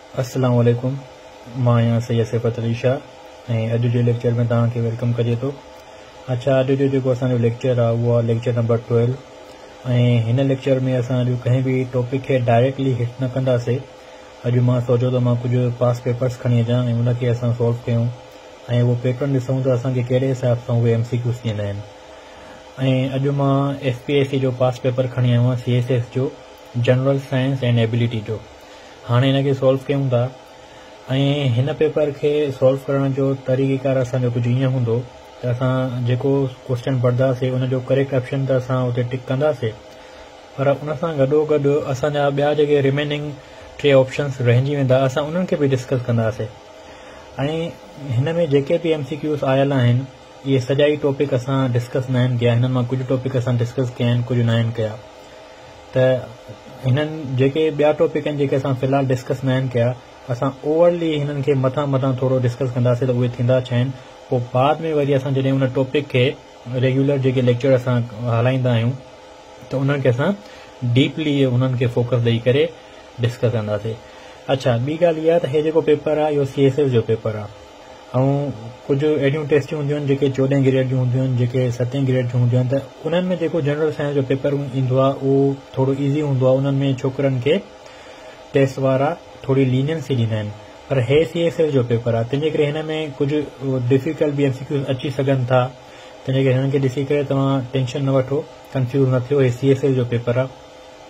अस्सलाम वालेकुम। मां आहियां सैयद सिफ़त अली शाह ऐं अॼु जे लेक्चर में तव्हांखे वेलकम कजे थो। अच्छा, अॼु जो जेको असांजो लेक्चर आहे उहो आहे लेक्चर नंबर 12 ऐं हिन लेक्चर में असां अॼु कंहिं बि टॉपिक खे डायरेक्टली हिट न कंदासीं। अॼु मां सोचियो त मां कुझु पास पेपर्स खणी अचां ऐं उनखे असां सॉल्व कयूं ऐं उहो पेपर ॾिसूं त असांखे कहिड़े हिसाब सां उहे MCQs ॾींदा आहिनि। ऐं अॼु मां SPSC जो पास पेपर खणी आयो आहियां, CSS जो जनरल साइंस एंड एबिलिटी जो। हाणे हिनखे सॉल्व कयूं था ऐं हिन पेपर खे सॉल्व करण जो तरीक़ेकार असांजो कुझु ईअं हूंदो त असां जेको क्वेश्चन पढ़ंदासीं उनजो करेक्ट ऑप्शन त असां उते टिक कंदासीं, पर उन सां गॾोगॾु असांजा ॿिया जेके रिमेनिंग 3 ऑप्शन्स रहिजी वेंदा असां उन्हनि खे बि डिस्कस कंदासीं। ऐं हिन में जेके बि MCQs आयल आहिनि इहे सॼा ई टॉपिक असां डिस्कस न आहिनि कया। हिननि मां कुझु टॉपिक असां डिस्कस कया आहिनि, कुझु न आहिनि कया। त हिननि जेके ॿिया टॉपिक आहिनि जेके असां फ़िलहाल डिस्कस न आहिनि कया, असां ओवरली हिननि खे मथां थोरो डिस्कस कंदासीं त उहे थींदा छा आहिनि। पोइ बाद में वरी असां जॾहिं उन टॉपिक खे रेगुलर जेके लेक्चर असां हलाईंदा आहियूं त उन्हनि खे असां डीपली उन्हनि खे फोकस ॾेई करे डिस्कस कंदासीं। अच्छा, ॿी ॻाल्हि इहा त हे जेको पेपर आहे इहो CSS जो पेपर आहे ऐं कुझु अहिड़ियूं टेस्टियूं हूंदियूं आहिनि जेके 14 ग्रेड जूं हूंदियूं आहिनि, जेके 7 ग्रेड जूं हूंदियूं आहिनि। त उन्हनि में जेको जनरल साइंस जो पेपर ईंदो आहे उहो थोरो ईज़ी हूंदो आहे। उन्हनि में छोकिरनि खे टेस्ट वारा थोरी लीनियंसी ॾींदा आहिनि, पर हे CSS जो पेपर आहे तंहिंजे करे हिन में कुझु डिफिकल्ट बि MCQs अची सघनि था। तंहिंजे करे हिननि खे ॾिसी करे तव्हां टेंशन न वठो, कंफ्यूज़ न थियो। हे CSS जो पेपर आहे।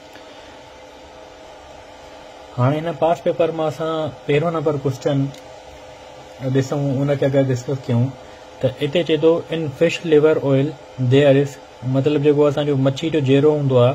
हाणे हिन पास पेपर मां असां पहिरियों नंबर क्वेश्चन ॾिसूं, उनखे अगरि डिस्कस कयूं त हिते चए थो in fish liver oil there is, मतिलबु जेको असांजो मच्छी जो जेरो हूंदो आहे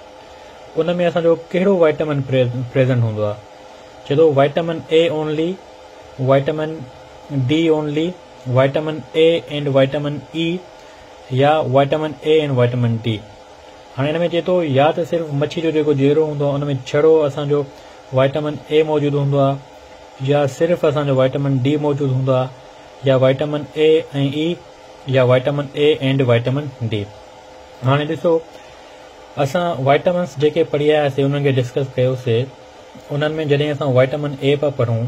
उन में असांजो कहिड़ो वाइटामिन प्रेज़ेंट हूंदो आहे। चए थो vitamin A only, vitamin D only, vitamin A and vitamin E या vitamin A and vitamin D। हाणे हिन में चए थो या त सिर्फ़ु मच्छी जो जेको जेरो हूंदो आहे उन में छड़ो असांजो वाइटामिन A मौजूदु हूंदो आहे, या सिर्फ़ु असांजो वाइटामिन D मौजूदु हूंदो आहे, या वाइटामिन A ऐं E, या vitamin A and vitamin D। हाणे ॾिसो, असां वाइटामिन्स जेके पढ़ी आयासीं उन्हनि खे डिस्कस कयोसीं। उन्हनि में जॾहिं असां वाइटामिन A पिया पढ़ूं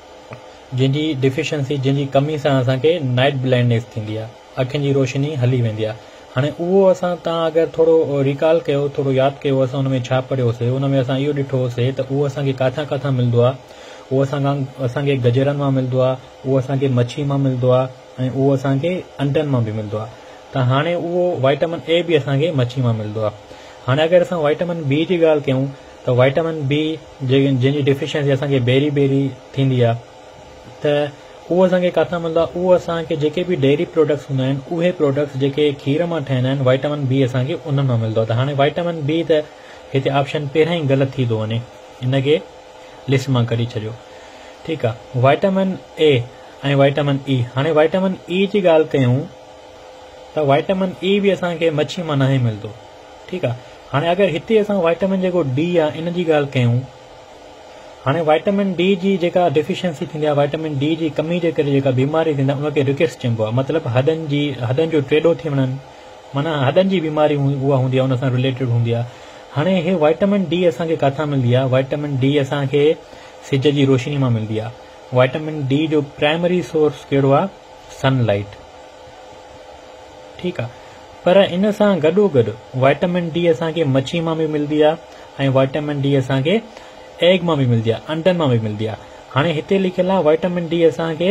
जंहिंजी डिफिशंसी, जंहिंजी कमी सां असांखे नाइट ब्लाइंडनेस थींदी आहे, अखियुनि जी रोशनी हली वेंदी आहे। हाणे उहो असां तव्हां अगरि थोरो रिकॉल कयो, थोरो यादि कयो असां उन में छा पढ़ियोसीं। उन में असां इहो ॾिठोसीं त उहो असांखे काथां मिलंदो आहे। उहो असांखे गजरनि मां मिलंदो आहे, उहो असांखे मच्छी मां मिलंदो आहे ऐं उहो असांखे अंडनि मां बि मिलंदो आहे। त हाणे उहो वाइटामिन A बि असांखे मच्छी मां मिलंदो आहे। हाणे अगरि असां वाइटामिन B जी ॻाल्हि कयूं त वाइटामिन B जंहिंजी डिफिशंसी असांखे बेरी थींदी आहे, त उहो असांखे काथां मिलंदो आहे। उहो असांखे जेके बि डेयरी प्रोडक्ट्स हूंदा आहिनि, उहे प्रोडक्ट्स जेके खीर मां ठहंदा आहिनि, वाइटामिन B असांखे उन मां मिलंदो आहे। त हाणे वाइटामिन B त हिते ऑप्शन पहिरियां ई ग़लति थी थो वञे, इनखे लिस्ट मां कढी छॾियो। ठीकु आहे, वाइटामिन A ऐं वाइटामिन E। हाणे वाइटामिन E जी ॻाल्हि कयूं त वाइटामिन E बि असांखे मच्छी मां न मिलंदो। ठीकु आहे, हाणे अगरि हिते असां वाइटामिन जेको D आहे इन जी ॻाल्हि कयूं, हाणे वाइटामिन D जी जेका डिफिशंसी थींदी आहे, वाइटामिन D जी कमी जे करे जेका बीमारी थींदी आहे उनखे रिकेट्स चइबो आहे। मतिलबु हॾनि जो टेढ़ो थी वञनि, माना हॾनि जी बीमारी उहा हूंदी आहे, उन सां रिलेटेड हूंदी आहे। हाणे हे वाइटामिन D असांखे काथां मिलंदी आहे। वाइटामिन D असांखे सिज जी रोशनी मां मिलंदी आहे। वाइटामिन D जो प्राइमरी सोर्स कहिड़ो आहे? सनलाइट। ठीकु आहे, पर इन सां गॾोगॾु वाइटामिन D असांखे मच्छी मां बि मिलंदी आहे ऐं वाइटामिन D असांखे एग मां बि मिलंदी आहे, अंडनि मां बि मिलंदी आहे। हाणे हिते लिखियलु आहे वाइटामिन D असांखे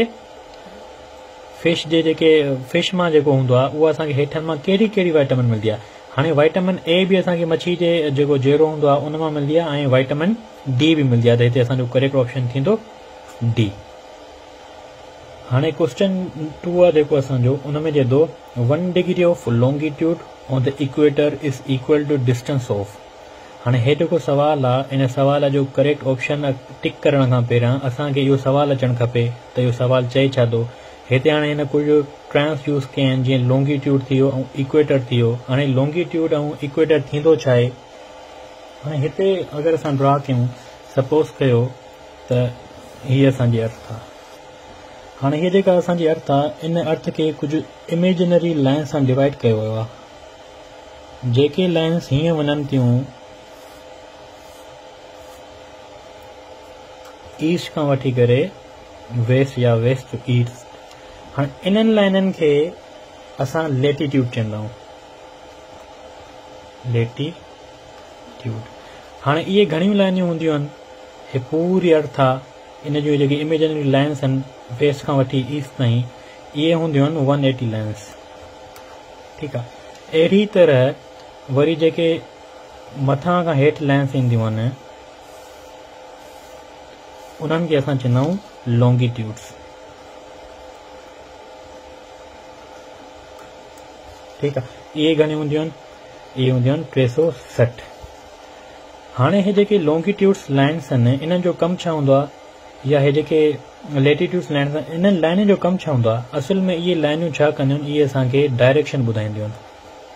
फिश मां जेको हूंदो आहे उहो असांखे हेठनि मां कहिड़ी वाइटामिन मिलंदी आहे। हाणे वाइटामिन A बि असांखे मच्छी जे जेको जेरो हूंदो आहे उन मां मिलंदी आहे ऐं वाइटामिन D बि मिलंदी आहे। त हिते असांजो करेक्ट ऑप्शन थींदो D। हाणे क्वेश्चन 2 आहे जेको असांजो, उन में चए थो 1 degree of longitude on the equator is equal to distance of. हाणे हे जेको सवाल आहे, इन सवाल जो करेक्ट ऑप्शन टिक करण खां पहिरियां असांखे इहो सवाल अचणु खपे त इहो सवाल चए छा थो। हिते हाणे हिन कुझु टर्म्स यूज़ कया आहिनि, जीअं लॉन्गिट्यूड थी वियो ऐं इक्वेटर थी वियो। हाणे लॉन्गिट्यूड ऐं इक्वेटर थींदो छा आहे? हाणे हिते अगरि असां ड्रा कयूं, सपोज़ कयो त हीअ असांजी अर्थ आहे। हाणे हीअ जेका असांजी अर्थ आहे, इन अर्थ खे कुझु इमेजिनरी लाइन सां डिवाइड कयो वियो आहे। जेके लाइन्स हीअं वञनि थियूं ईस्ट खां वठी करे वेस्ट या वेस्ट टू ईस्ट। हाणे इन्हनि लाइननि खे असां लेटीट्यूड चवंदा आहियूं, लेटीट्यूड। हाणे इहे घणियूं लाइनियूं हूंदियूं आहिनि, हे पूरी अर्थ आहे इन जूं जेके इमेजिनरी लाइन्स आहिनि वेस्ट खां वठी ईस्ट ताईं, इहे हूंदियूं आहिनि 180 लाइन्स। ठीकु आहे, अहिड़ी तरह वरी जेके मथां खां हेठि लाइन्स ईंदियूं आहिनि उन्हनि खे असां चवंदा आहियूं लॉन्गिट्यूड्स। ठीकु आहे, इहे घणियूं हूंदियूं आहिनि, इहे हूंदियूं आहिनि 360। हाणे हे जेके लॉन्गिट्यूड्स लाइन्स आहिनि इन्हनि जो कमु छा हूंदो आहे, या हे जेके लेटीट्यूड्स लाइन्स आहिनि इन्हनि लाइनुनि जो कमु छा हूंदो आहे? असल में इहे लाइनूं छा कंदियूं आहिनि, इहे असांखे डायरेक्शन ॿुधाईंदियूं आहिनि।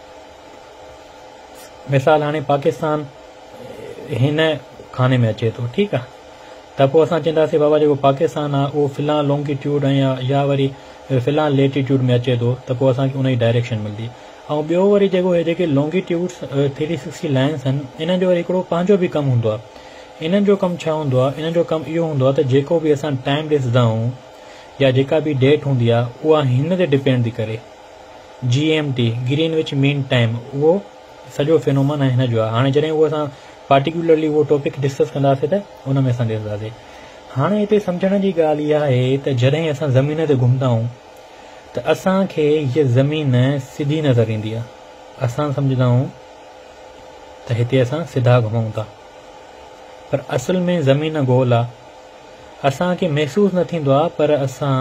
मिसाल हाणे पाकिस्तान हिन खाने में अचे थो, ठीकु आहे, त पोइ असां चवंदासीं बाबा जेको पाकिस्तान आहे उहो फ़िलहाल लॉन्गिट्यूड ऐं या वरी फ़िलहाल लेटीट्यूड में अचे थो, त पोइ असांखे उन जी डायरेक्शन मिलंदी। ऐं ॿियो वरी जेको हे जेके लॉन्गिट्यूड्स 360 लाइन्स आहिनि इन्हनि जो वरी हिकिड़ो पंहिंजो बि कमु हूंदो आहे। इन्हनि जो कमु छा हूंदो आहे? इन्हनि जो कमु इहो हूंदो आहे त जेको बि असां टाइम ॾिसंदा आहियूं या जेका बि डेट हूंदी आहे उहा हिन ते डिपेंड थी करे। GMT ग्रीनविच मीन टाइम उहो सॼो फिनोमेना हिन जो आहे। हाणे जॾहिं उहो असां पार्टिकुलरली उहो टॉपिक डिस्कस कंदासीं त उन में असां ॾिसंदासीं। हाणे हिते सम्झण जी ॻाल्हि इहा आहे त जॾहिं असां ज़मीन ते घुमंदा आहियूं त असांखे हीअ ज़मीन सिधी नज़र ईंदी आहे। असां सम्झंदा आहियूं त हिते असां सिधा घुमूं था, पर असल में ज़मीन गोल आहे। असांखे महसूस न थींदो आहे पर असां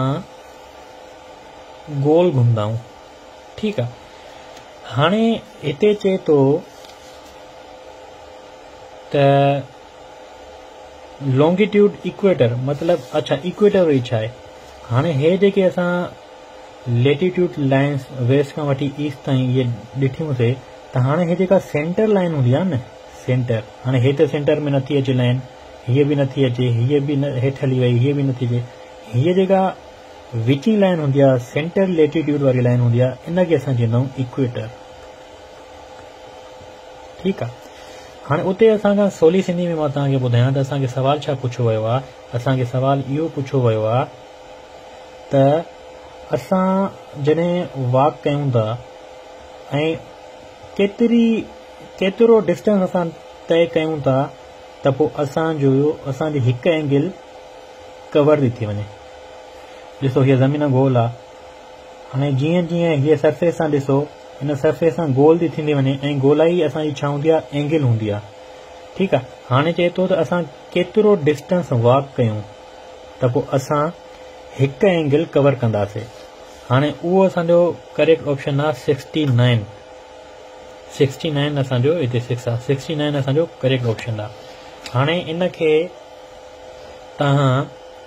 गोल घुमंदा आहियूं। ठीकु आहे, हाणे हिते चए थो त लॉन्गिट्यूड इक्वेटर मतिलबु अच्छा इक्वेटर वरी छा आहे? हाणे हे जेके असां लेटीट्यूड लाइन्स वेस्ट खां वठी ईस्ट ताईं इहे ॾिठियूंसीं त हाणे हे जेका सेंटर लाइन हूंदी आहे न, सेंटर, हाणे हेठि सेंटर में नथी अचे लाइन, हीअ बि नथी अचे, हीअ बि हेठि हली वई, हीअ बि नथी अचे, हीअ जेका विची लाइन हूंदी आहे सेंटर लेटीट्यूड वारी लाइन हूंदी आहे इनखे असां चवंदा आहियूं इक्वेटर। ठीकु आहे, हाणे उते असांखां सवली सिंधी में मां तव्हांखे ॿुधायां त असांखे सवाल छा पुछियो वियो आहे? असांखे सवाल इहो पुछियो वियो आहे त असां जॾहिं वॉक कयूं था ऐं केतिरो डिस्टेंस असां तय कयूं था त पोइ असांजी हिकु एंगल कवर थी वञे। ॾिसो हीअ ज़मीन गोल आहे, हाणे जीअं जीअं हीअ सरफेस सां ॾिसो हिन सरफेस सां गोल थी थींदी वञे ऐं गोलाई असांजी छा हूंदी आहे? एंगल हूंदी आहे। ठीकु आहे, हाणे चए थो त असां केतिरो डिस्टेंस वॉक कयूं त पोइ असां हिकु एंगल कवर कंदासीं। हाणे उहो असांजो करेक्ट ऑप्शन आहे 69। 69 असांजो हिते 6 आहे, 69 असांजो करेक्ट ऑप्शन आहे। हाणे इन खे तव्हां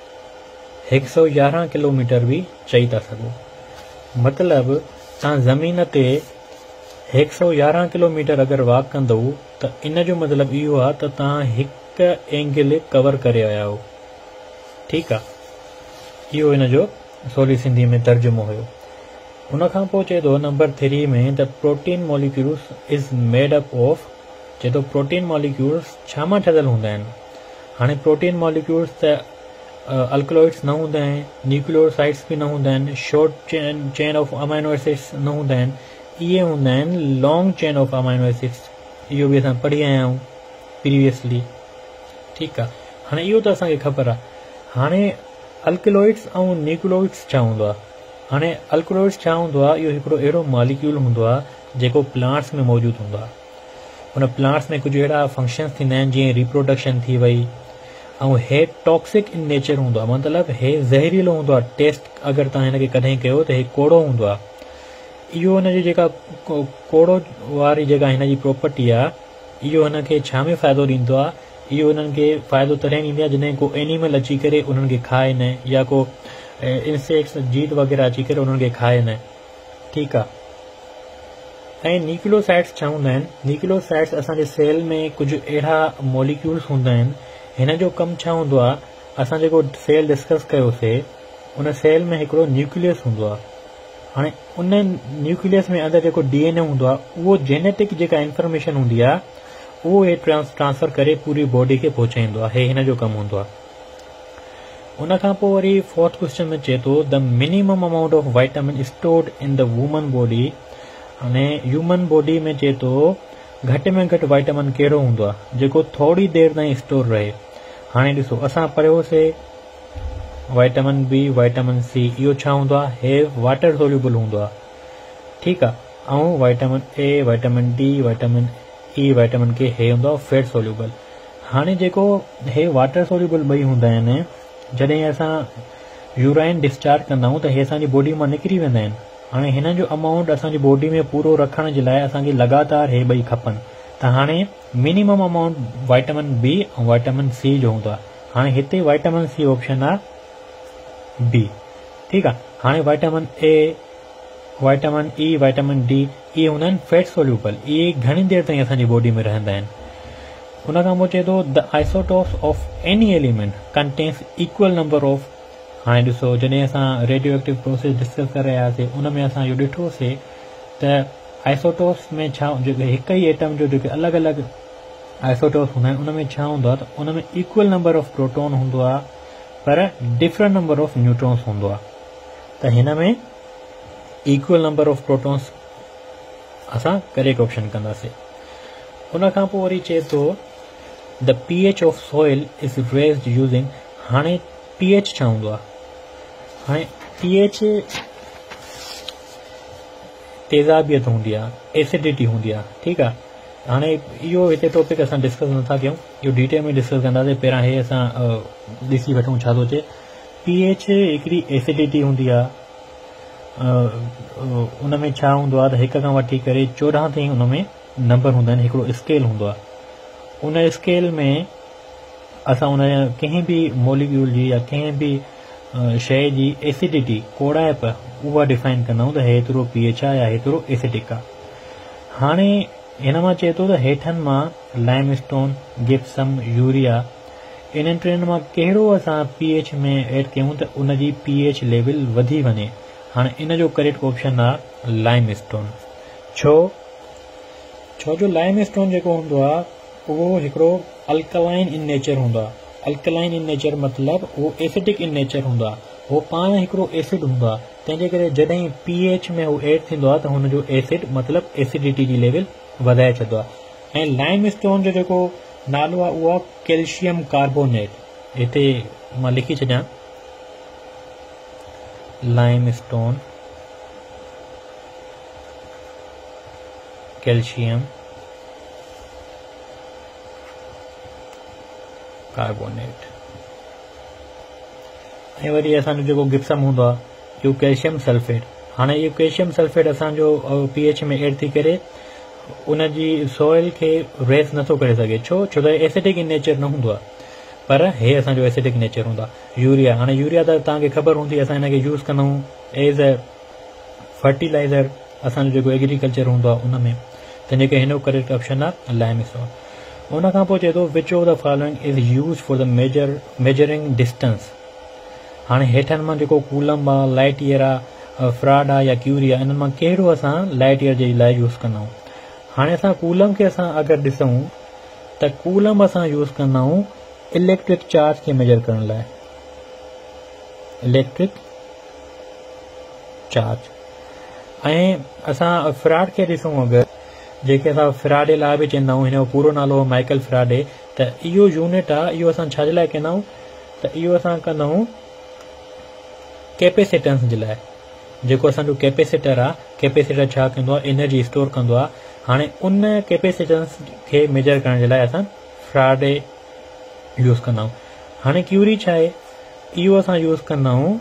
111 किलोमीटर बि चई था सघो। मतिलबु तव्हां ज़मीन ते 111 किलोमीटर अगरि वॉक कंदव त इन जो मतिलबु इहो आहे त तव्हां हिकु एंगल कवर करे आया आहियो। ठीकु आहे, इहो हिन जो सवली सिंधी में तर्जुमो हुयो। उन खां पोइ चए थो नंबर 3 में the protein molecules is made up of, चए थो प्रोटीन मॉलिक्यूल्स छा मां ठहियल हूंदा आहिनि? हाणे प्रोटीन मॉलिक्यूल्स त अल्कलॉइड्स न हूंदा आहिनि, न्यूक्लियोसाइड्स बि न हूंदा आहिनि, short chain of amino acids न हूंदा आहिनि, इहे हूंदा आहिनि long chain of amino acids. इहो बि असां पढ़ी आया आहियूं प्रीवियसली। ठीकु आहे, हाणे इहो त असांखे ख़बर आहे। हाणे अल्कलॉइड्स ऐं न्यूक्लियोइड्स छा हूंदो आहे? हाणे अल्कलॉइड्स छा हूंदो आहे? इहो हिकिड़ो अहिड़ो मॉलिक्यूल हूंदो आहे जेको प्लांट्स में मौजूदु हूंदो आहे। हुन प्लांट्स में कुझु अहिड़ा फंक्शन्स थींदा आहिनि जीअं रिप्रोडक्शन थी वई, ऐं हे टॉक्सिक इन नेचर हूंदो आहे, मतिलबु हे ज़हरीलो हूंदो आहे। टेस्ट अगरि तव्हां हिनखे कॾहिं कयो त हे कोड़ो हूंदो आहे। इहो हिनजी जेका कोड़ो वारी जेका हिनजी प्रॉपर्टी आहे इहो हिनखे छा में फ़ाइदो ॾींदो आहे? इहो हिननि खे फ़ाइदो तॾहिं ॾींदी आहे जॾहिं को एनिमल अची करे उन्हनि खे खाए न, या को इंसेक्ट्स जीत वग़ैरह अची करे उन्हनि खे खाए न। ठीकु आहे, ऐं न्यूक्लियोसाइड्स छा हूंदा आहिनि? न्यूक्लियोसाइड्स असांजे सेल में कुझु अहिड़ा मॉलिक्यूल्स हूंदा आहिनि। हिन जो कमु छा हूंदो आहे? असां जेको सेल डिस्कस कयोसीं उन सेल में हिकिड़ो न्यूक्लियस हूंदो आहे। हाणे उन न्यूक्लियस में अंदरि जेको DNA हूंदो आहे उहो जेनेटिक जेका इंफॉर्मेशन हूंदी आहे उहो हे ट्रांसफर करे पूरी बॉडी खे पहुचाईंदो आहे। हे हिन जो कमु हूंदो आहे। उन खां पोइ वरी फोर्थ क्वेश्चन में चए थो the minimum amount of vitamin stored in the woman body. हाणे ह्यूमन बॉडी में चए थो घटि में घटि वाइटामिन कहिड़ो हूंदो आहे जेको थोरी देरि ताईं स्टोर रहे। हाणे ॾिसो असां पढ़ियोसीं वाइटामिन बी वाइटामिन सी इहो छा हूंदो आहे, हे वाटर सोल्यूबल हूंदो आहे, ठीकु आहे। ऐं vitamin A vitamin D vitamin E vitamin K हे हूंदो आहे फैट सोल्यूबल। हाणे जेको हे वाटर सोल्यूबल ॿई हूंदा आहिनि, जॾहिं असां यूराइन डिस्चार्ज कंदा आहियूं त हे असांजी बॉडी मां निकिरी वेंदा आहिनि। हाणे हिन जो अमाउंट असांजी बॉडी में पूरो रखण जे लाइ असांखे लगातार हे ॿई खपनि। त हाणे मिनिमम अमाउंट वाइटामिन बी ऐं वाइटामिन सी जो हूंदो आहे। हाणे हिते वाइटामिन सी ऑप्शन आहे बी, ठीकु आहे। हाणे vitamin A vitamin E vitamin D इहे हूंदा आहिनि फैट सोल्यूबल, इहे घणी देरि ताईं असांजी बॉडी में रहंदा आहिनि। उन खां पोइ चए थो the isotopes of any element contains equal number of. हाणे ॾिसो जॾहिं असां रेडियो एक्टिव प्रोसेस डिस्कस करे रहियासीं उन में असां इहो ॾिठोसीं त आइसोटोप्स में छा जेके हिकु ई एटम जो जेके अलॻि अलॻि आइसोटोप्स हूंदा आहिनि उन में छा हूंदो आहे त उन में इक्वल नंबर ऑफ प्रोटॉन हूंदो आहे पर डिफरेंट नंबर ऑफ न्यूट्रॉन्स हूंदो आहे। त हिन में इक्वल नंबर ऑफ प्रोटॉन्स असां करेक्ट ऑप्शन कंदासीं। उन खां पोइ वरी चए थो the pH of soil is raised using. हाणे pH छा हूंदो आहे, हाणे pH तेज़ाबियत हूंदी आहे, एसिडिटी हूंदी आहे, ठीकु आहे। हाणे इहो हिते टॉपिक असां डिस्कस नथा कयूं, इहो डिटेल में डिस्कस कंदासीं। पहिरां हे असां ॾिसी वठूं छा थो चए। pH हिकिड़ी एसिडिटी हूंदी आहे, उन में छा हूंदो आहे त 1 खां वठी करे 14 ताईं उन में नंबर हूंदा आहिनि, हिकिड़ो स्केल हूंदो आहे। उन स्केल में असां उन कंहिं बि मॉलिक्यूल जी या कंहिं बि शइ जी एसिडिटी कोड़ाइप उहा डिफाइन कंदा आहियूं त हेतिरो pH आहे या हेतिरो एसिडिक आहे। हाणे हिन मां चए थो त हेठनि मां लाइमस्टोन जिप्सम यूरिया इन्हनि टिनि मां कहिड़ो असां pH में एड कयूं त उन जी pH लेवल वधी वञे। हाणे इन जो करेक्ट ऑप्शन आहे लाइमस्टोन। छो जो लाइमस्टोन जेको हूंदो आहे उहो हिकिड़ो अल्कलाइन इन नेचर हूंदो आहे। अल्कलाइन इन नेचर मतिलबु उहो एसिडिक इन नेचर हूंदो आहे, उहो पाण हिकिड़ो एसिड हूंदो आहे। तंहिंजे करे जॾहिं pH में उहो एड थींदो आहे त हुनजो एसिड मतिलबु एसिडिटी जी लेवल वधाए छॾींदो आहे। ऐं लाइमस्टोन जो जेको नालो आहे उहो आहे कैल्शियम कार्बोनेट। हिते मां लिखी छॾियां लाइमस्टोन कैल्शियम कार्बोनेट। ऐं वरी असांजो जेको जिप्सम हूंदो आहे इहो कैल्शियम सल्फेट। हाणे इहो कैल्शियम सल्फेट असांजो pH में एड थी करे उन जी सॉइल खे रेस नथो करे सघे। छो त एसिडिक इन नेचर न हूंदो आहे, पर हे असांजो एसिडिक नेचर हूंदो आहे। यूरिया, हाणे यूरिया त तव्हांखे ख़बर हूंदी, असां हिनखे यूज़ कंदा आहियूं एज़ अ फर्टिलाइज़र असांजो जेको एग्रीकल्चर हूंदो आहे उन में। तंहिंजे करे हिन जो करेक्ट ऑप्शन आहे लाइमस्टोन। उन खां पोइ चए थो which of the following is use for the measuring distance. हाणे हेठनि मां जेको कूलम आहे, लाइट ईयर आहे, फ्राड आहे या क्यूरी आहे, इन्हनि मां कहिड़ो असां लाइट ईयर जे लाइ यूज़ कंदा आहियूं। हाणे असां कूलम खे असां अगरि ॾिसूं त कूलम असां यूज़ कंदा आहियूं इलेक्ट्रिक चार्ज खे मेजर करण लाइ, इलेक्ट्रिक चार्ज। ऐं असां फ्राड खे ॾिसूं अगरि, जेके असां फ्राडे लॉ बि चवंदा आहियूं, हिन जो पूरो नालो आहे माइकल फ्राडे। त इहो यूनिट आहे, इहो असां छा जे लाइ कंदा आहियूं त इहो असां कंदा आहियूं कैपेसिटेंस जे लाइ। जेको असांजो कैपेसिटर आहे, कैपेसिटर छा कंदो आहे, एनर्जी स्टोर कंदो आहे। हाणे उन कैपेसिटेंस खे मेजर करण जे लाइ असां फ्राडे यूज़ कंदा आहियूं। हाणे क्यूरी छा आहे, इहो असां यूज़ कंदा आहियूं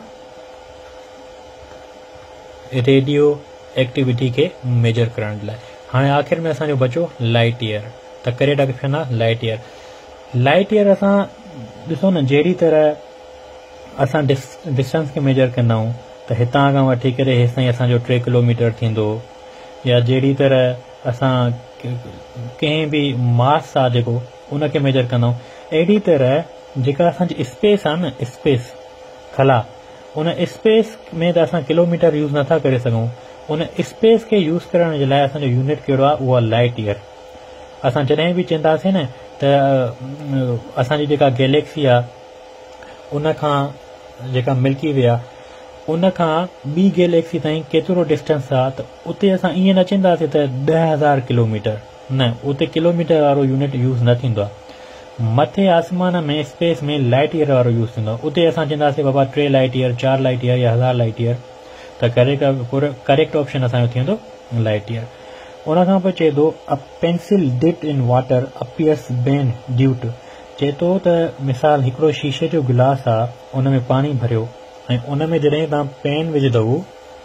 रेडियो एक्टिविटी खे मेजर करण जे लाइ। हाणे आख़िर में असांजो बचो लाइट ईयर। त करेक्ट ऑप्शन आहे लाइट ईयर। लाइट ईयर असां ॾिसो न, जहिड़ी तरह असां डिस्टेंस खे मेजर कंदा आहियूं त हितां खां वठी करे हेसि ताईं असांजो 3 किलोमीटर थींदो, या जहिड़ी तरह असां कंहिं बि मास आहे जेको उनखे मेजर कंदा आहियूं, अहिड़ी तरह जेका असांजी स्पेस आहे न, स्पेस खला, उन स्पेस में त असां किलोमीटर यूज़ नथा करे सघूं। उन स्पेस खे यूज़ करण जे लाइ असांजो यूनिट कहिड़ो आहे, उहा लाइट ईयर। असां जॾहिं बि चवंदासीं न त असांजी जेका गैलेक्सी आहे उन खां जेका मिल्की वे आहे उन खां ॿी गैलेक्सी ताईं केतिरो डिस्टेंस आहे, त उते असां ईअं न चवंदासीं त 10,000 किलोमीटर, न, उते किलोमीटर वारो यूनिट यूज़ न थींदो आहे। मथे आसमान में स्पेस में लाइट ईयर वारो यूज़ थींदो आहे। उते असां चवंदासीं बाबा 3 लाइट ईयर, 4 लाइट ईयर या 1000 लाइट ईयर, त करेक्ट ऑप्शन असांजो थींदो लाइट ईयर। उन खां पोइ चए थो a pencil dipped in water appears bend due to, चए थो त मिसाल हिकिड़ो शीशे जो गिलास आहे, उन में पाणी भरियो ऐं उन में जॾहिं तव्हां पेन विझंदव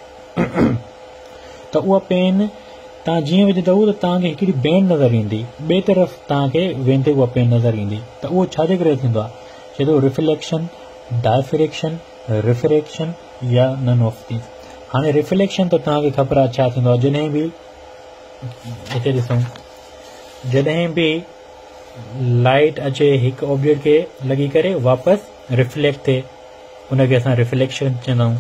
त उहा पेन तव्हां जीअं विझंदव त तव्हांखे हिकिड़ी बेंड नज़र ईंदी, ॿिए तरफ़ तव्हांखे वेंदे उहा पेन नज़र ईंदी, त उहो छाजे करे थींदो आहे? चए थो रिफ्लेक्शन, डायफ्रेक्शन, रिफ्रेक्शन या नन ऑफ दीज। हाणे रिफ्लेक्शन त तव्हांखे ख़बर आहे छा थींदो आहे, जॾहिं बि हिते ॾिसूं, जॾहिं बि लाइट अचे हिकु ऑब्जेक्ट खे लॻी करे वापसि रिफ्लेक्ट थिए, उनखे असां रिफ्लेक्शन चवंदा आहियूं,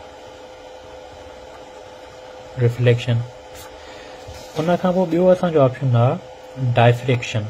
रिफ्लेक्शन। उन खां पोइ ॿियो असांजो ऑप्शन आहे डायफ्रेक्शन।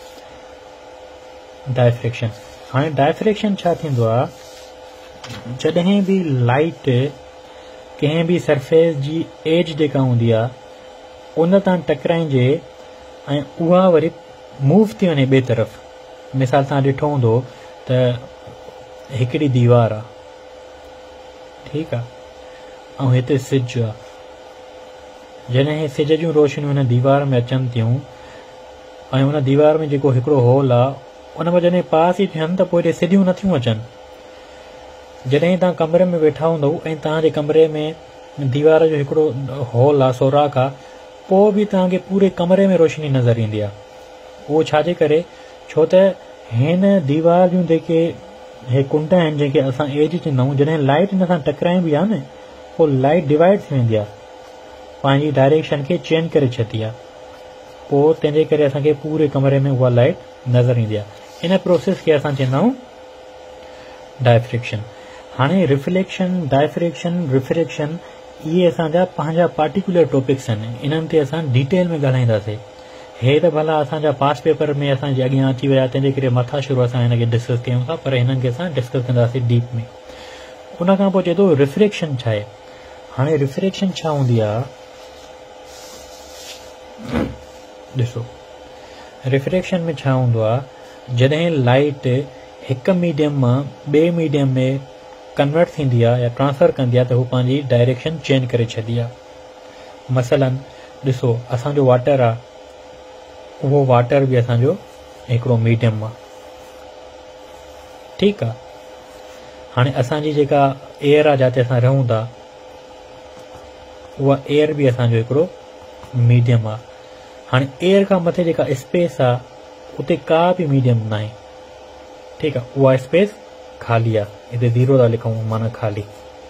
डायफ्रेक्शन, हाणे डायफ्रेक्शन छा थींदो आहे? जॾहिं बि लाइट कंहिं बि सरफेस जी एज जेका हूंदी आहे उन तां टकराइजे ऐं उहा वरी मूव थी वञे ॿिए तरफ़। मिसाल तव्हां ॾिठो हूंदो त हिकिड़ी दीवार आहे, ठीकु आहे, ऐं हिते सिज आहे, जॾहिं सिज जूं रोशनियूं हुन दीवार में अचनि थियूं ऐं हुन दीवार में जेको हिकिड़ो होल आहे उन में जॾहिं पास ई थियनि त पोइ हेॾे सिधियूं नथियूं अचनि। जॾहिं तव्हां कमरे में वेठा हूंदव ऐं तव्हांजे कमरे में दीवार जो हिकिड़ो होल आहे, सोराख आहे, पोइ बि तव्हांखे पूरे कमरे में रोशनी नज़र ईंदी आहे। उहो छाजे करे? छो त हिन दीवार जूं जेके हे कुंड आहिनि जंहिंखे असां एज चवंदा आहियूं, जॾहिं लाइट हिन सां टकराइबी आहे न, पोइ लाइट डिवाइड थी वेंदी आहे, पंहिंजी डायरेक्शन खे चेंज करे छॾंदी आहे, पोइ तंहिंजे करे असांखे पूरे कमरे में उहा लाइट नज़र ईंदी आहे। इन प्रोसेस खे असां चवंदा आहियूं डायफ्रेक्शन। हाणे रिफ्लेक्शन, डायफ्रेक्शन, रिफ्रेक्शन इहे असांजा पंहिंजा पार्टिकुलर टॉपिक्स आहिनि, इन्हनि ते असां डिटेल में ॻाल्हाईंदासीं। हे त भला असांजा पास पेपर में असांजे अॻियां अची विया, तंहिंजे करे मथां शुरू असां हिनखे डिस्कस कयूं था, पर हिननि खे असां डिस्कस कंदासीं डीप में। उन खां पोइ चए थो रिफ्रेक्शन छा आहे? हाणे रिफ्रेक्शन छा हूंदी आहे? ॾिसो, रिफ्रेक्शन में छा हूंदो आहे? जॾहिं लाइट हिकु मीडियम मां ॿिए मीडियम में कन्वर्ट थींदी आहे या ट्रांसफर कंदी आहे त हू पंहिंजी डायरेक्शन चेंज करे छॾी आहे। मसलन ॾिसो, असांजो वाटर आहे, उहो वाटर बि असांजो हिकिड़ो मीडियम आहे, ठीकु आहे। हाणे असांजी जेका एयर आहे जिते असां रहूं था, उहा एयर बि असांजो हिकिड़ो मीडियम आहे। हाणे एयर खां मथे जेका स्पेस आहे उते का बि मीडियम न आहे, ठीकु आहे, उहा स्पेस ख़ाली आहे, हिते ज़ीरो था लिखूं, माना ख़ाली।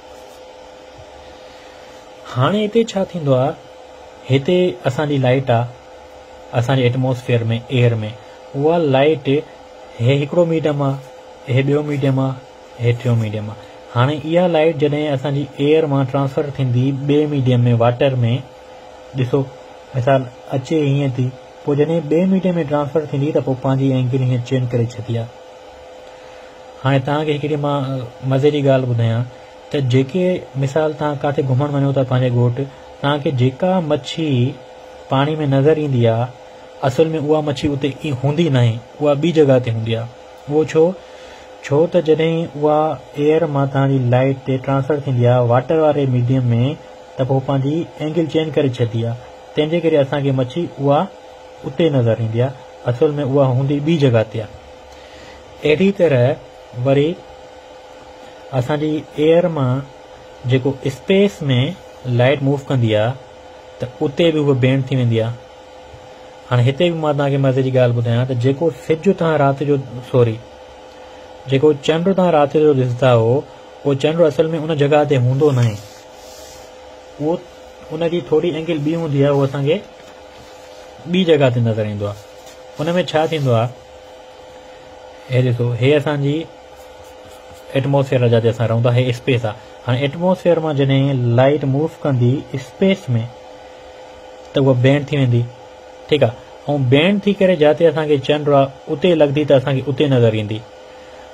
हाणे हिते छा थींदो आहे? हिते असांजी लाइट आहे, असांजे एटमॉस्फेयर में, एयर में, उहा लाइट हे हिकिड़ो मीडियम आहे, हे ॿियो मीडियम आहे, हे टियों मीडियम आहे। हाणे इहा लाइट जॾहिं असांजी एयर मां ट्रांसफर थींदी ॿिए मीडियम में, वाटर में, ॾिसो मिसाल अचे हीअं थी, पोइ जॾहिं ॿिए मीडियम में ट्रांसफर थींदी त पोइ पंहिंजी एंगल हीअं चेंज करे छॾी आहे। हाणे तव्हांखे हिकिड़ी मां मज़े जी ॻाल्हि ॿुधायां त जेके मिसाल तव्हां किथे घुमणु वञो था पंहिंजे ॻोठ, तव्हांखे जेका मच्छी पाणी में नज़र ईंदी आहे, असल में उहा मच्छी उते हूंदी न आहे, उहा ॿी जॻह ते हूंदी आहे। उहो छो त जॾहिं उहा एयर मां तव्हांजी लाइट ते ट्रांसफर थींदी आहे वाटर वारे मीडियम में, त पोइ पंहिंजी एंगल चेंज करे छॾी आहे, तंहिंजे करे असांखे मच्छी उहा उते नज़र ईंदी आहे, असल में उहा हूंदी ॿी जॻह ते आहे। अहिड़ी तरह वरी असांजी एयर मां जेको स्पेस में लाइट मूव कंदी आहे त उते बि उहा बेंड थी वेंदी आहे। हाणे हिते बि मां तव्हांखे मज़े जी ॻाल्हि ॿुधायां त जेको सिज तव्हां राति जो जेको चंड तव्हां राति जो ॾिसंदा हो, उहो चंड असल में उन जॻह ते हूंदो न आहे, उहो उनजी थोरी एंगल ॿी हूंदी आहे, उहो असांखे ॿी जॻह ते नज़र ईंदो आहे। हुन में छा थींदो आहे? हे ॾिसो, हे असांजी एटमॉस्फेयर जिते असां रहूं था, हे स्पेस आहे। हाणे एटमॉस्फेयर मां जॾहिं लाइट मूव कंदी स्पेस में त उहा बेंड थी वेंदी, ठीकु आहे, ऐं बेंड थी करे जिते असांखे चंड आहे उते लॻंदी त असांखे उते नज़र ईंदी।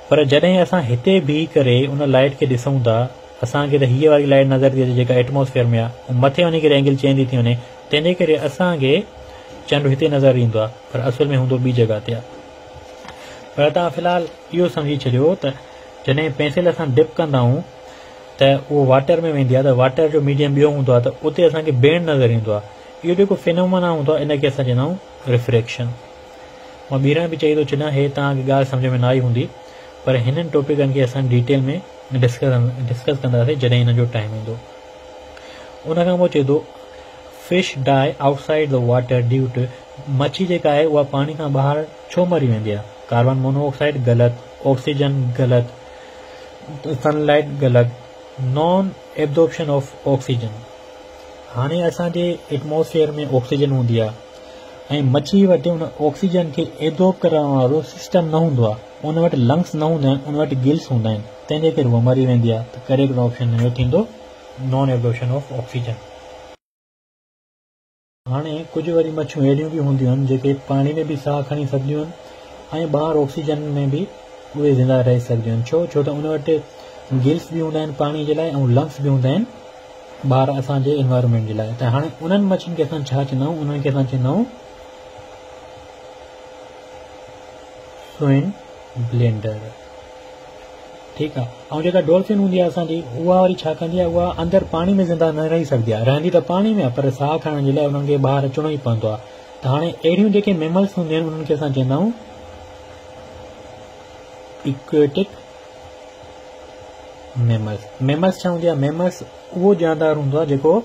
पर जॾहिं असां हिते बीह करे उन लाइट खे ॾिसूं था असांखे त हीअ वारी लाइट नज़र थी अचे जेका एटमोस्फेयर में आहे, ऐं मथे वञी करे एंगल चेंज थी वञे, तंहिंजे करे असांखे चंड हिते नज़र ईंदो आहे पर असुल में हूंदो ॿी जॻह ते आहे। पर तव्हां फ़िलहालु इहो सम्झी छॾियो त जॾहिं पेंसिल असां डिप कंदा आहियूं त उहो वाटर में वेंदी आहे, त वाटर जो मीडियम ॿियो हूंदो आहे, त उते असांखे बेंड नज़र ईंदो आहे। इहो जेको फिनोमेना हूंदो आहे इनखे असां चवंदा आहियूं रिफ्रैक्शन। मां ॿीहर बि चई थो छॾियां, हे तव्हांखे ॻाल्हि सम्झ में न आई हूंदी, पर हिननि टॉपिकनि खे असां डिटेल में डिस्कस कंदासीं जॾहिं हिन जो टाइम ईंदो। उन खां पोइ चए थो fish die outside the water due to, मच्छी जेका आहे उहा पाणी खां ॿाहिरि छो मरी वेंदी आहे? कार्बन मोनोऑक्साइड ग़लति, ऑक्सीजन ग़लति, सनलाइट ग़लति, नॉन एब्जॉर्प्शन ऑफ ऑक्सीजन। हाणे असांजे एटमोस्फेयर में ऑक्सीजन हूंदी आहे ऐं मच्छी वटि उन ऑक्सीजन खे एब्जॉर्ब करण वारो सिस्टम न हूंदो आहे, उन वटि लंग्स न हूंदा आहिनि, उन वटि गिल्स हूंदा आहिनि, तंहिंजे करे उहा मरी वेंदी आहे। त करेक्ट ऑप्शन इहो थींदो नॉन एब्जॉर्प्शन ऑफ ऑक्सीजन। हाणे कुझु वरी मच्छियूं अहिड़ियूं बि हूंदियूं आहिनि जेके पाणी में बि साह खणी सघंदियूं आहिनि ऐं ॿाहिरि ऑक्सीजन में बि उहे ज़िंदा रही सघंदियूं आहिनि। छो त उन वटि गिल्स बि हूंदा आहिनि पाणी जे लाइ ऐं लंग्स बि हूंदा आहिनि ॿाहिरि असांजे एनवायरमेंट जे लाइ। त हाणे उन्हनि मच्छियुनि खे असां छा चवंदा आहियूं? उन्हनि खे असां चवंदा आहियूं स्विन ब्लेंडर। ठीकु आहे। ऐं जेका डॉल्फिन हूंदी आहे असांजी, उहा वरी छा कंदी आहे? उहा अंदरि पाणी में ज़िंदा न रही सघंदी आहे, रहंदी त पाणी में आहे पर साह खणण जे लाइ उन्हनि खे ॿाहिरि अचिणो ई पवंदो आहे। त हाणे अहिड़ियूं जेके मेमल्स हूंदियूं आहिनि उन्हनि खे असां चवंदा आहियूं इक्वेटिक मेमल्स। मेमल्स छा हूंदी आहे? मेमल्स उहो जानदार हूंदो आहे जेको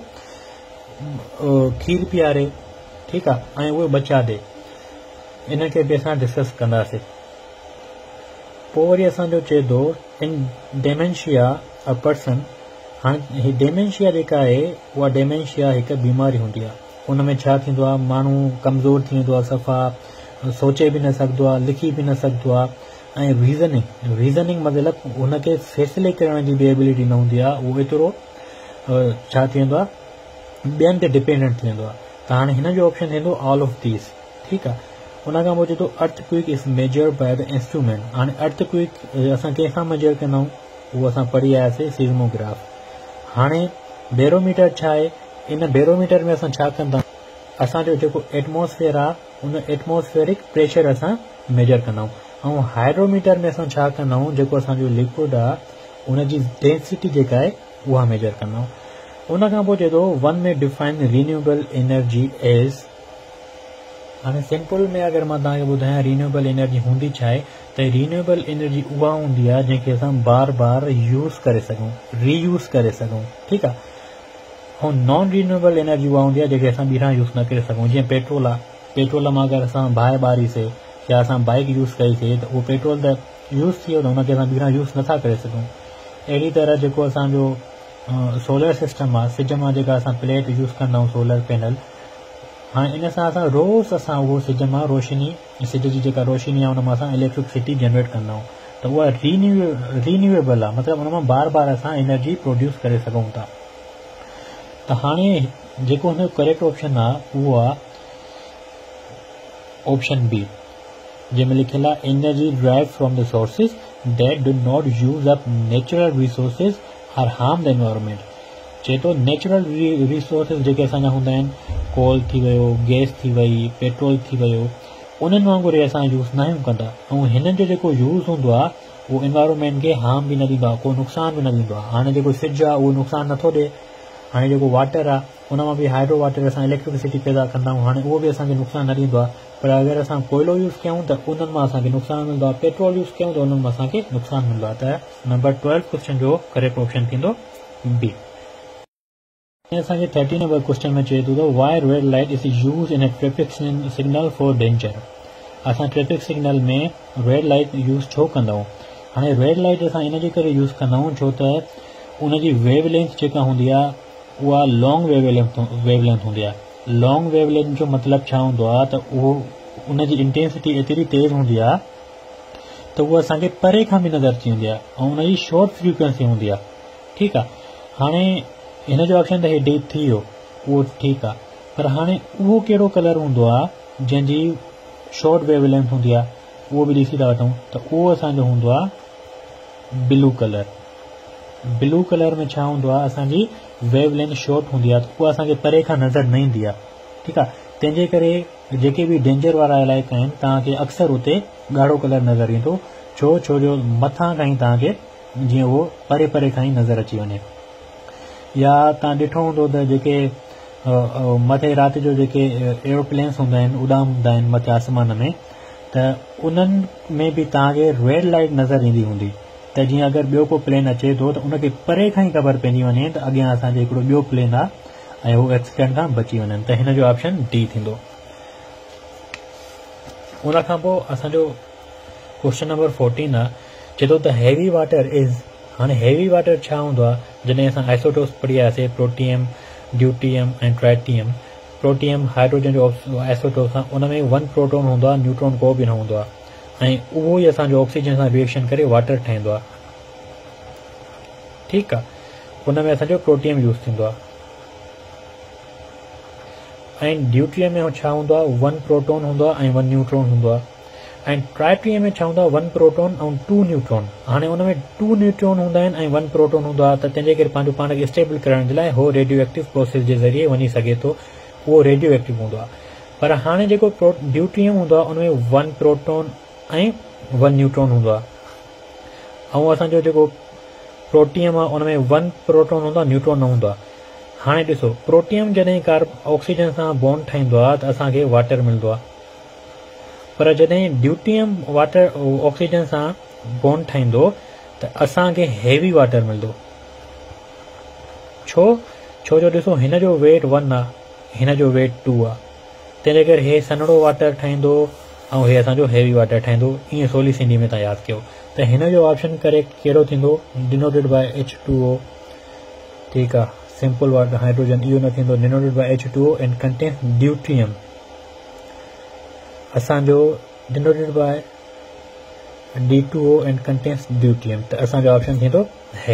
खीर पीआरे, ठीकु आहे, ऐं उहे बचा ॾे। इन खे बि असां डिस्कस कंदासीं। पोइ वरी असांजो चए थो इन डेमेंशिया अ पर्सन। हाणे हीअ डेमेंशिया जेका आहे उहा डेमेंशिया हिकु बीमारी हूंदी आहे। उन में छा थींदो आहे? माण्हू कमज़ोर थी वेंदो आहे, सफ़ा सोचे बि न सघंदो आहे, लिखी बि न सघंदो आहे, ऐं रीज़निंग मतिलबु हुनखे फ़ैसिले करण जी बि एबिलिटी न हूंदी आहे। उहो एतिरो छा थी वेंदो आहे? ॿियनि ते डिपेंडेंट थी वेंदो आहे। त हाणे हिन जो ऑप्शन थींदो ऑल ऑफ दीस। ठीकु आहे। उन खां पोइ चए थो earthquake is measured by the instrument. हाणे अर्थक्विक असां कंहिंखां मेजर कंदा आहियूं? उहो असां पढ़ी आयासीं सीज़मोग्राफ। हाणे बैरोमीटर छा आहे? इन बैरोमीटर में असां छा कंदा आहियूं? असांजो जेको एटमोस्फेयर आहे उन एटमोस्फेरिक प्रेशर असां मेजर कंदा आहियूं। ऐं हाइड्रोमीटर में असां छा कंदा आहियूं? जेको असांजो लिक्विड आहे उनजी डेंसिटी जेका आहे उहा मेजर कंदा आहियूं। उन खां पोइ चए थो वन में डिफाइन रिन्यूएबल एनर्जी एज़। हाणे सिंपल में अगरि मां तव्हांखे ॿुधायां रिन्यूएबल एनर्जी हूंदी छा आहे, त रिन्यूएबल एनर्जी उहा हूंदी आहे जंहिंखे असां बार बार यूज़ करे सघूं, रीयूज़ करे सघूं। ठीकु आहे। ऐं नॉन रिन्यूएबल एनर्जी उहा हूंदी आहे जेके असां ॿीहर यूज़ न करे सघूं। जीअं पेट्रोल आहे, पेट्रोल मां अगरि असां बाहि ॿारीसीं या असां बाइक यूज़ कईसीं त उहो पेट्रोल त यूज़ थी वियो, त हुनखे असां ॿीहर यूज़ नथा करे सघूं। अहिड़ी तरह जेको असांजो सोलर सिस्टम आहे, सिज मां जेका असां प्लेट यूज़ कंदा आहियूं, सोलर पैनल, हाणे इन सां असां रोज़ असां उहो सिज मां रोशनी, सिज जी जेका रोशनी आहे उन मां असां इलेक्ट्रिसिटी जनरेट कंदा आहियूं। त उहा रिन्यूएबल आहे, मतिलबु उन मां बार बार असां एनर्जी प्रोड्यूस करे सघूं था। त हाणे जेको हुनजो करेक्ट ऑप्शन आहे उहो आहे ऑप्शन बी, जंहिंमें लिखियलु आहे energy drive from the sources that do not use up natural resources or harm the environment. चए थो नेचुरल रिसोर्सिस जेके असांजा हूंदा आहिनि, कोल थी वियो, गैस थी वई, पेट्रोल थी वियो, उन्हनि वांगुरु असां यूज़ न आहियूं कंदा। ऐं हिननि जो जेको यूज़ हूंदो आहे उहो एनवायरमेंट खे हार्म बि न ॾींदो आहे, को नुक़सान बि न ॾींदो आहे। हाणे जेको सिज आहे उहो नुक़सान नथो ॾिए। हाणे जेको वाटर आहे उन मां बि हाइड्रो वाटर असां इलेक्ट्रिसिटी पैदा कंदा आहियूं, हाणे उहो बि असांखे नुक़सान न ॾींदो आहे। पर अगरि असां कोयलो यूज़ कयूं त उन्हनि मां असांखे नुक़सान मिलंदो आहे, पेट्रोल यूज़ कयूं त उन्हनि मां असांखे नुक़सान मिलंदो आहे। त नंबर 12 क्वेश्चन जो करेक्ट ऑप्शन थींदो बी। असांखे 30 नंबर क्वेश्चन में चए थो why red light is use in a traffic signal for danger. असां ट्रैफिक सिग्नल में रेड लाइट यूज़ छो कंदा आहियूं? हाणे रेड लाइट असां इन जे करे यूज़ कंदा आहियूं छो त उनजी वेवलेंथ जेका हूंदी आहे उहा लॉन्ग वेवलेंथ हूंदी आहे। लॉन्ग वेवलेंथ जो मतिलबु छा हूंदो आहे त उहो उनजी इंटेंसिटी एतिरी तेज़ हूंदी आहे त उहा असांखे परे खां बि नज़र अची वेंदी आहे ऐं उनजी शॉर्ट फ्रीक्वेंसी हूंदी आहे। ठीकु आहे। हाणे हिन जो ऑप्शन त हे डी थी वियो, उहो ठीकु आहे। पर हाणे उहो कहिड़ो कलर हूंदो आहे जंहिंजी शॉर्ट वेवलेंथ हूंदी आहे, उहो बि ॾिसी था वठूं त उहो असांजो हूंदो आहे ब्लू कलर में छा हूंदो आहे, असांजी वेव लेंथ शॉर्ट हूंदी आहे, त उहा असांखे परे खां नज़र न ईंदी आहे। ठीकु आहे, तंहिंजे करे जेके बि डेंजर वारा इलाइक़ा आहिनि तव्हांखे अक्सर उते ॻाढ़ो कलर नज़र ईंदो, छो जो मथां खां ई तव्हांखे जीअं उहो परे परे खां ई नज़र अची वञे। या तव्हां ॾिठो हूंदो त जेके मथे राति जो जेके एरोप्लेन्स हूंदा आहिनि, उॾामंदा आहिनि मथे आसमान में, त उन्हनि में बि तव्हांखे रेड लाइट नज़र ईंदी हूंदी, त जीअं अगरि ॿियो को प्लेन अचे थो त उनखे परे खां ई ख़बर पइजी वञे त अॻियां असांजे हिकिड़ो ॿियो प्लेन आहे ऐं उहो एक्सीडेंट खां बची वञनि, त हिन जो ऑप्शन डी थींदो। उन खां पोइ असांजो क्वेश्चन नंबर 14 आहे, चए थो त हैवी वाटर इज़। हाणे हैवी वाटर छा हूंदो आहे, जॾहिं असां आइसोटोप्स पढ़ी आयासीं, प्रोटियम, ड्यूटियम ऐं ट्राइटियम। प्रोटियम हाइड्रोजन जो आइसोटोप्स आहे, उन में 1 प्रोटॉन हूंदो आहे, न्यूट्रॉन को बि न हूंदो आहे, ऐं उहो ई असांजो ऑक्सीजन सां रिएक्शन करे वाटर ठाहींदो आहे। ठीकु आहे, उन में असांजो प्रोटियम यूज़ थींदो आहे। ऐं ड्यूटियम में छा हूंदो आहे, 1 प्रोटॉन हूंदो आहे ऐं 1 न्यूट्रॉन हूंदो आहे। ऐं ट्राइटियम में छा हूंदो आहे, 1 प्रोटॉन ऐं 2 न्यूट्रॉन। हाणे उन में 2 न्यूट्रॉन हूंदा आहिनि ऐं 1 प्रोटॉन हूंदो आहे, त तंहिंजे करे पंहिंजो पाण खे स्टेबल करण जे लाइ उहो रेडियो एक्टिव प्रोसेस जे ज़रिए वञी सघे थो, उहो रेडियो एक्टिव हूंदो आहे। पर हाणे जेको ड्यूटियम हूंदो आहे, उन में 1 प्रोटॉन ऐं 1 न्यूट्रॉन हूंदो आहे, ऐं असांजो जेको प्रोटियम आहे उन में 1 प्रोटॉन हूंदो आहे, न्यूट्रॉन न हूंदो आहे। हाणे ॾिसो, प्रोटियम जॾहिं ऑक्सीजन सां बॉन्ड ठाहींदो आहे त असांखे वाटर मिलंदो आहे, पर जॾहिं ड्यूटियम ऑक्सीजन सां बॉन्ड ठाहींदो त असांखे हैवी वाटर मिलंदो। छो जो ॾिसो, हिन जो वेट 1 आहे, हिन जो वेट 2 आहे, तंहिंजे करे हे सन्हड़ो वाटर ठाहींदो ऐं हे असांजो हैवी वाटर ठाहींदो। ईअं सोली सिंधी में तव्हां यादि कयो, त हिन जो ऑप्शन करेक्ट कहिड़ो थींदो, डिनोटेड बाय H2O। ठीकु आहे, सिंपल वाटर हाइड्रोजन इहो न थींदो, denoted by H2O and contains deuterium. असांजो denoted by D2O and contains deuterium, त असांजो ऑप्शन थींदो है।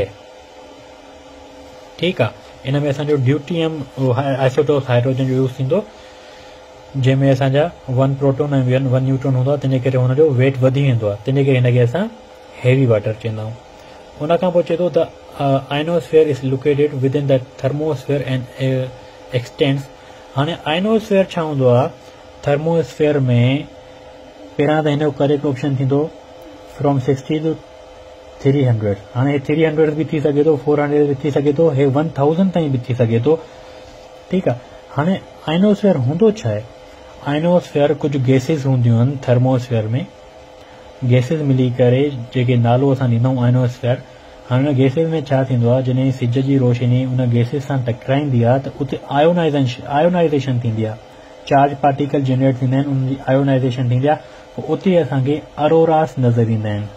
ठीकु आहे, इन में असांजो ड्यूटियम आइसोटोप्स हाइड्रोजन जो यूज़ थींदो, जंहिंमें असांजा 1 प्रोटॉन ऐं 1 न्यूट्रॉन हूंदो आहे, तंहिंजे करे हुनजो वेट वधी वेंदो आहे, तंहिंजे करे हिनखे असां हैवी वाटर चवंदा आहियूं। उन खां पोइ चए थो त ionosphere is located within the thermosphere and extends. हाणे आइनोस्फेयर छा हूंदो आहे, थर्मोस्फेयर में पहिरां त हिन जो करेक्ट ऑप्शन थींदो फ्रॉम 60 to 300। हाणे 300 बि थी सघे थो, 400 बि थी सघे थो, हे 1000 ताईं बि थी सघे थो। ठीकु आहे, हाणे आइनोस्फेयर हूंदो छा आहे, आइनोस्फेयर कुझु गैसिस हूंदियूं आहिनि थर्मोस्फेयर में, गैसिस मिली करे जेके नालो असां ॾींदा आहियूं आइनोस्फेयर। हाणे हुन गैसिस में छा थींदो आहे, जॾहिं सिज जी रोशनी उन गैसिस सां टकराईंदी आहे त उते आयोनाइज़ेशन थींदी आहे, चार्ज पार्टिकल जनरेट थींदा आहिनि, उनजी आयोनाइज़ेशन थींदी आहे, पोइ उते असांखे अरोरास नज़र ईंदा आहिनि,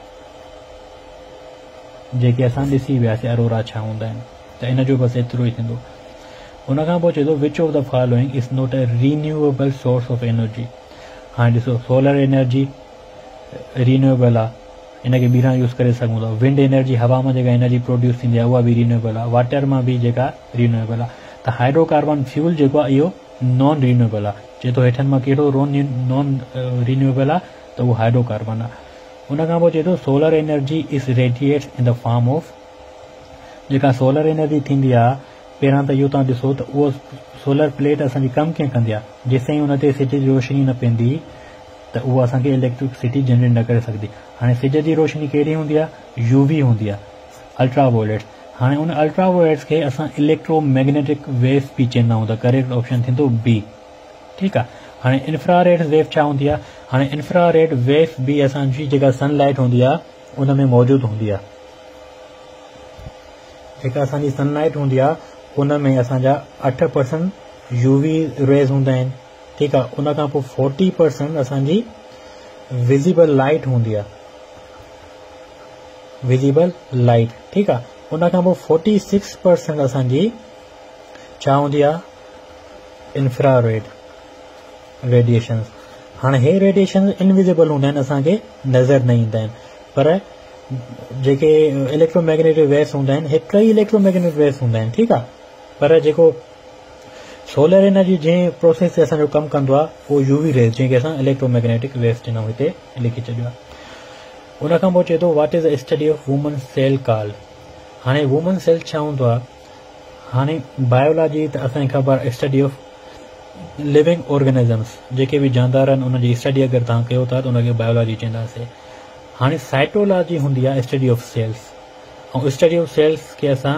जेके असां ॾिसी वियासीं अरोरा छा हूंदा आहिनि। त इन जो बसि एतिरो ई थींदो। उन खां पोइ चए थो which of the following is not a renewable source of energy. हाणे ॾिसो, सोलर एनर्जी रिन्यूएबल आहे, इनखे ॿीहर यूज़ करे सघूं था। विंड एनर्जी, हवा मां जेका एनर्जी प्रोड्यूस थींदी आहे उहा बि रिन्यूएबल आहे। वाटर मां बि जेका रिन्यूएबल आहे। त हाइड्रोकार्बन फ्यूल जेको आहे इहो नॉन रिन्यूएबल आहे। चए थो हेठनि मां कहिड़ो नॉन रिन्यूएबल आहे, त उहो हाइड्रोकार्बन आहे। उन खां पोइ चए थो solar energy is radiates in the form of, जेका सोलर एनर्जी थींदी आहे, पहिरां त इहो तव्हां ॾिसो त उहो सोलर प्लेट असांजी कमु कीअं कंदी आहे, जेसिताईं उन ते सिज जी रोशनी न पवंदी त उहा असांखे इलेक्ट्रिसिटी जनरेट न करे सघंदी। हाणे सिज जी रोशनी कहिड़ी हूंदी आहे, यूवी हूंदी आहे, अल्ट्रावोलेट्स। हाणे उन अल्ट्रावोलेट्स खे असां इलेक्ट्रोमैग्नेटिक वेव बि चवंदा आहियूं, त करेक्ट ऑप्शन थींदो बी। ठीकु आहे। हाणे इंफ्रारेड वेव छा हूंदी आहे, हाणे इंफ्रारेड वेव बि असांजी जेका सनलाइट हूंदी आहे उन में मौजूदु हूंदी आहे। जेका असांजी सनलाइट हूंदी आहे उन में असांजा 8% यूवी रेज़ हूंदा आहिनि। ठीकु आहे। उन खां पोइ 40% असांजी विज़िबल लाइट हूंदी आहे, विज़िबल लाइट। ठीकु आहे। उन खां पोइ 46% असांजी छा हूंदी आहे, इंफ्रारेड रेडिएशन। हाणे हे रेडिएशन इनविजिबल हूंदा आहिनि, असांखे नज़र न ईंदा आहिनि, पर जेके इलेक्ट्रोमैग्नेटिक वेव्स हूंदा आहिनि, हे कई इलेक्ट्रोमैग्नेटिक वेव्स हूंदा आहिनि। ठीकु आहे। पर जेको सोलर एनर्जी जंहिं प्रोसेस ते असांजो कमु कंदो आहे उहो यूवी रेज़, जंहिंखे असां इलेक्ट्रोमैग्नेटिक वेव्स चवंदा आहियूं, हिते लिखी छॾियो आहे। उन खां पोइ चए थो what is the study of woman cell called. हाणे वुमन सेल छा हूंदो आहे? हाणे बायोलॉजी त असांखे ख़बर स्टडी ऑफ लिविंग ऑर्गेनिज़म्स, जेके बि जानदार आहिनि उनजी स्टडी अगरि तव्हां कयो था त उनखे बायोलॉजी चवंदासीं। हाणे साइटोलॉजी हूंदी आहे स्टडी ऑफ सेल्स, ऐं स्टडी ऑफ सेल्स खे असां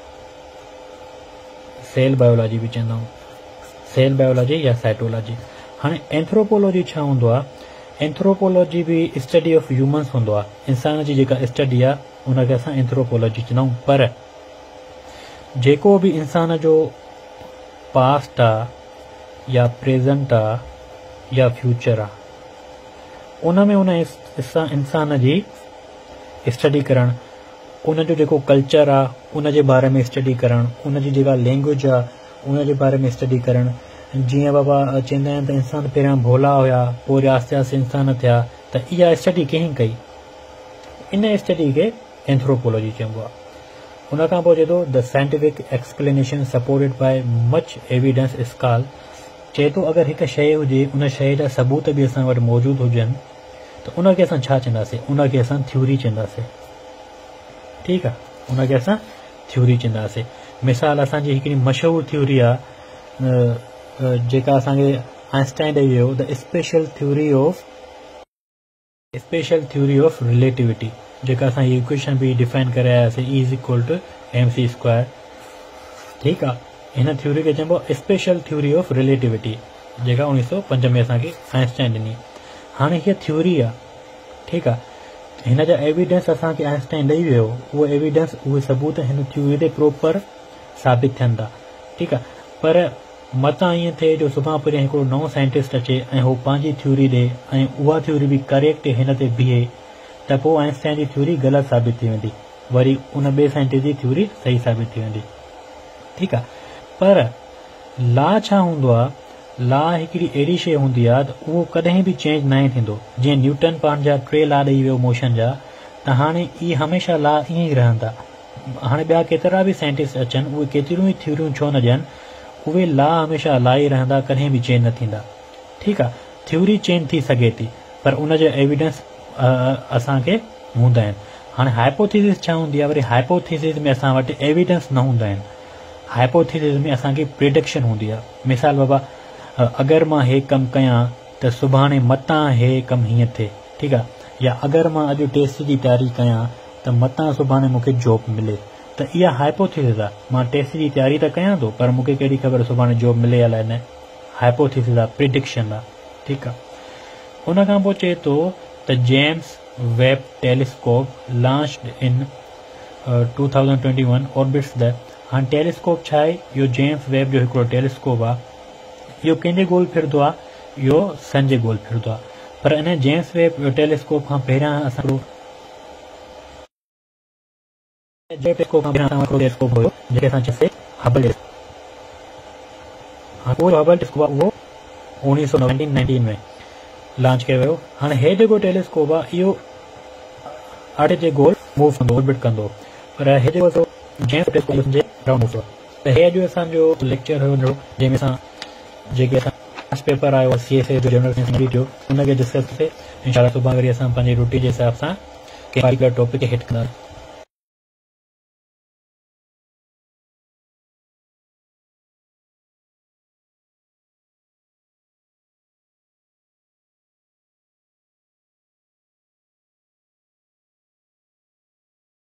सेल बायोलॉजी बि चवंदा आहियूं, सेल बायोलॉजी या साइटोलॉजी। हाणे एंथ्रोपोलॉजी छा हूंदो आहे? एंथ्रोपोलॉजी बि स्टडी ऑफ ह्यूमन्स हूंदो आहे, इंसान जी जेका स्टडी आहे उनखे असां एंथ्रोपोलॉजी चवंदा आहियूं। पर जेको बि इंसान जो पास्ट आहे या प्रेज़ेंट आहे या फ्यूचर आहे, उन में उन इंसान जी स्टडी करणु, उनजो जेको कल्चर आहे उन जे बारे में स्टडी करणु, उनजी जेका लैंग्वेज आहे उन जे बारे में स्टडी करणु। जीअं बाबा चवंदा आहिनि त इंसान पहिरियां भोला हुया, पोइ आस्ते आस्ते इंसान थिया, त इहा स्टडी कंहिं कई? इन स्टडी खे एंथ्रोपोलॉजी चइबो आहे। उन खां पोइ चए थो the scientific explanation supported by much evidence is called. चए थो अगरि हिकु शइ हुजे, उन शइ जा सबूत बि असां वटि मौजूदु हुजनि त उनखे असां छा चवंदासीं? उनखे असां थ्योरी चवंदासीं। ठीकु आहे, उनखे असां थ्योरी चवंदासीं। मिसाल असांजी हिकिड़ी मशहूरु थ्योरी आहे जेका असांखे आइंस्टाइन ॾेई वियो, the special theory of relativity, जेका असां हीअ इक्वेशन बि डिफाइन करे आयासीं, E is equal two mc²। ठीकु आहे, हिन थ्योरी खे चइबो स्पेशल थ्योरी ऑफ रिलेटिविटी, जेका 1905 में असांखे आइंस्टाइन ॾिनी। हाणे हीअ थ्योरी आहे, ठीकु आहे, हिन जा एविडेंस असांखे आइंस्टाइन ॾेई वियो, उहो एविडेंस, उहे सबूत हिन थ्योरी ते प्रोपर साबित थियनि था। ठीकु आहे, पर मतां ईअं थिए जो सुभाणे परीहं हिकिड़ो नओं साइंटिस्ट अचे ऐं हू पंहिंजी थ्योरी ॾे ऐं उहा थ्योरी बि करेक्ट हिन ते बीहे, त पोइ आइंस्टाइन जी थ्योरी ग़लति साबित थी वेंदी, वरी उन ॿिए साइंटिस्ट जी थ्योरी सही साबित थी वेंदी। ठीकु आहे, पर लॉ छा हूंदो आहे? लॉ हिकिड़ी अहिड़ी शइ हूंदी आहे त उहो कॾहिं बि चेंज न थींदो। जीअं न्यूटन पंहिंजा 3 लॉ ॾेई वियो मोशन जा, त हाणे इहे हमेशह लॉ ईअं ई रहंदा। हाणे ॿिया केतिरा बि साइंटिस्ट अचनि, उहे केतिरियूं ई थ्योरियूं छो न ॾियनि, उहे लॉ हमेशह लॉ ई रहंदा, कॾहिं बि चेंज न थींदा। ठीकु आहे, थ्योरी चेंज थी सघे थी, पर उन जो एविडेंस असांखे हूंदा आहिनि। हाणे हाइपोथेसिस छा हूंदी आहे? वरी हाइपोथेसिस में असां वटि एविडेंस न हूंदा आहिनि। हाइपोथेसिस में असांखे प्रिडिक्शन हूंदी आहे। मिसाल बाबा अगरि मां हे कमु कयां त सुभाणे मतां हे कमु हीअं थिए। ठीकु आहे, या अगरि मां अॼु टेस्ट जी तयारी कयां त मतां सुभाणे मूंखे जॉब मिले, त इहा हाइपोथेसिस आहे। मां टेस्ट जी तयारी त कयां थो, पर मूंखे कहिड़ी ख़बर सुभाणे जॉब मिले या न। हाइपोथेसिस आहे, प्रिडिक्शन आहे। ठीकु आहे, उन खां पोइ चए थो त James Webb telescope launched in 2021 orbits the. हाणे टेलीस्कोप छा आहे? इहो जेम्स वेब जो हिकिड़ो टेलीस्कोप आहे। इहो कंहिंजे गोल फिरंदो आहे? इहो सन जे गोल फिरंदो आहे। पर इन जेम्स वेब टेलीस्कोप खां पहिरियां असां टेलीस्कोप हुयो जेके असां चयोसीं हबल टेलीस्कोप। उहो हबल टेलीस्कोप आहे, उहो 1919 में लॉन्च कयो वियो। हाणे हे जेको टेलीस्कोप आहे इहो अर्थ जे गोल मूव कंदो, ऑर्बिट कंदो, पर हे जेको जेम्स टेलीस्कोप जे राउंड मूव। त हे अॼु असांजो लेक्चर हुयो जंहिंमें असां जेके असां फर्स्ट पेपर आयो CSA जो जनरल साइंस में थियो उनखे डिस्कस कयोसीं। इंशाल्लाह सुभाणे वरी असां पंहिंजी रुटीन जे हिसाब सां कंहिं पार्टिकुलर टॉपिक खे हिट कंदासीं।